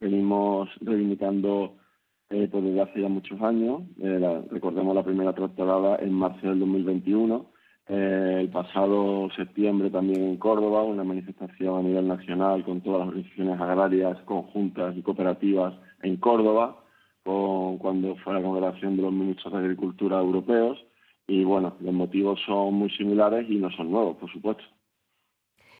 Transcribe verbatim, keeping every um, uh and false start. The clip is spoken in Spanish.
venimos reivindicando eh, pues desde hace ya muchos años. Eh, la, recordemos la primera tractorada en marzo del dos mil veintiuno. Eh, el pasado septiembre también en Córdoba, una manifestación a nivel nacional con todas las organizaciones agrarias conjuntas y cooperativas en Córdoba, con, cuando fue la congregación de los ministros de Agricultura europeos. Y bueno, los motivos son muy similares y no son nuevos, por supuesto.